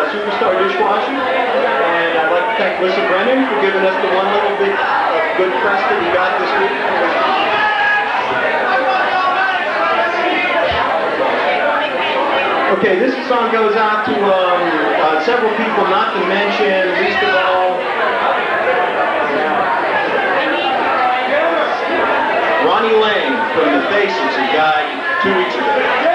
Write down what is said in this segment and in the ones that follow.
Superstar Dishwasher. And I'd like to thank Melissa Brennan for giving us the one little bit of good press that we got this week. Okay, this song goes out to several people, not to mention, least of all, Ronnie Lane from The Faces, who died 2 weeks ago.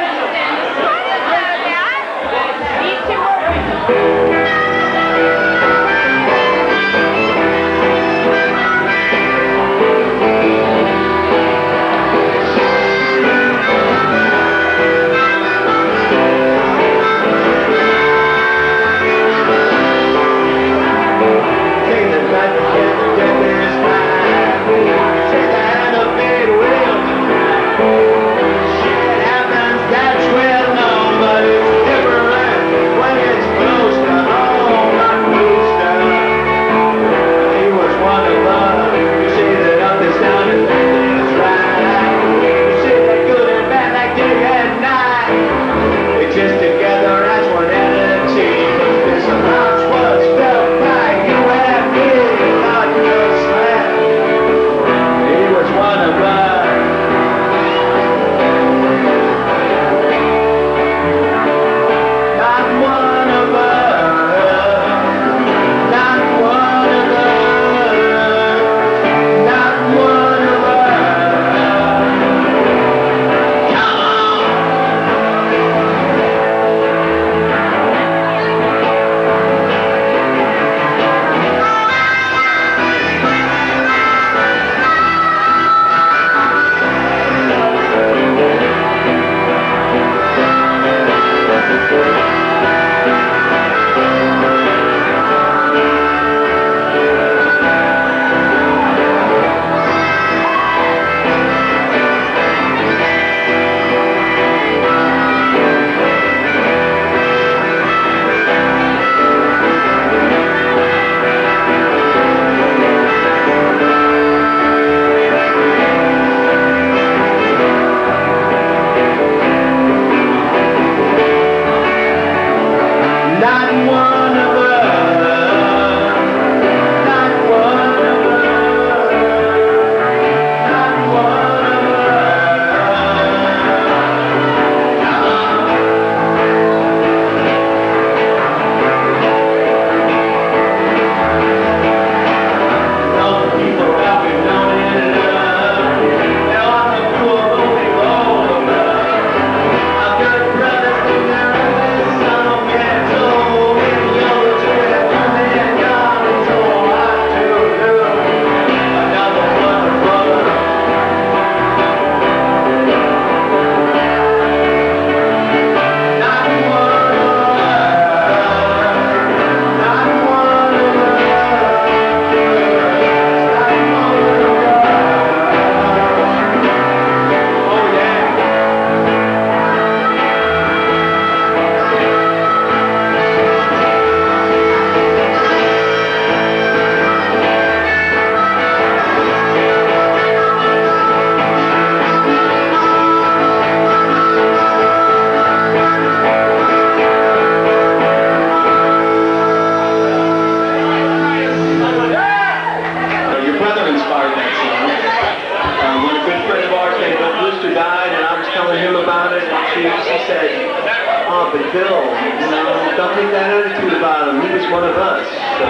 Bill, don't take that attitude about him. He was one of us. So.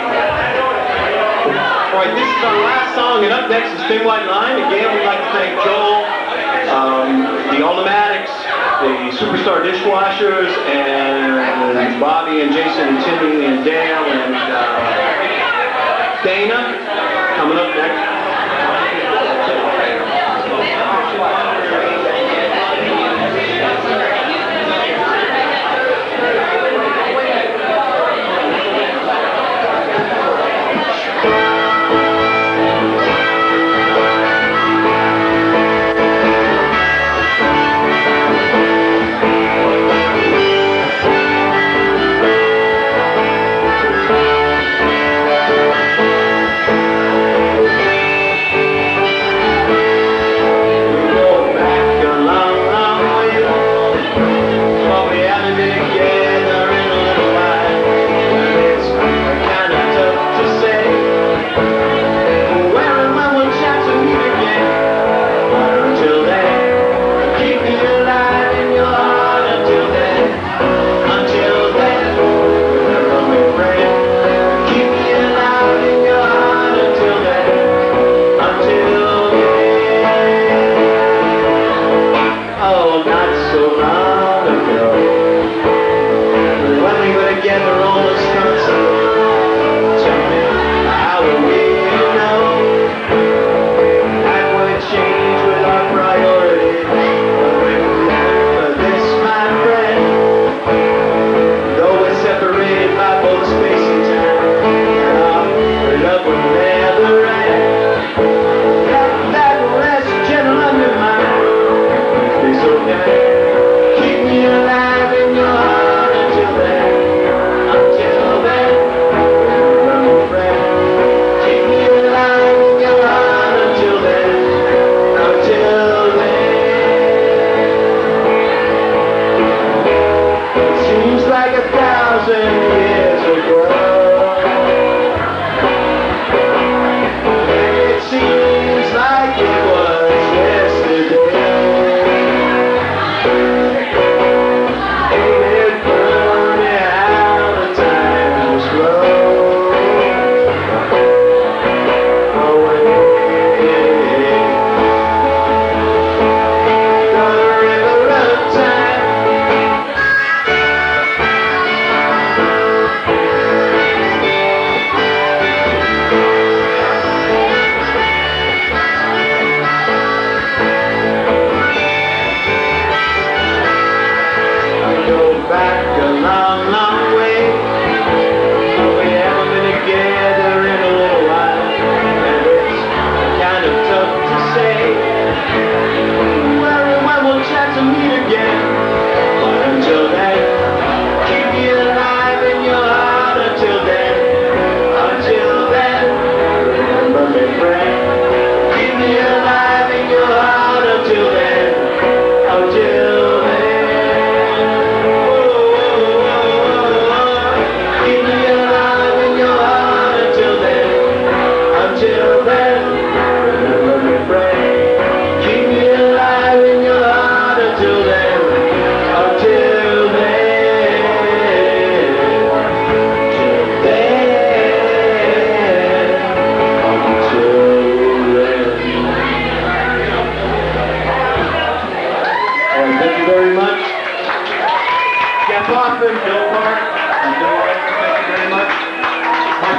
All right, this is our last song, and up next is Thin White Line. Again, we'd like to thank Joel, the All-O-Matics, the Superstar Dishwashers, and Bobby and Jason and Timmy and Dale and Dana coming up next.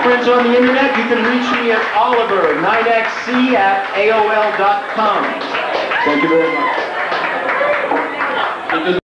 friends on the internet, you can reach me at oliver9xc@aol.com. Thank you very much.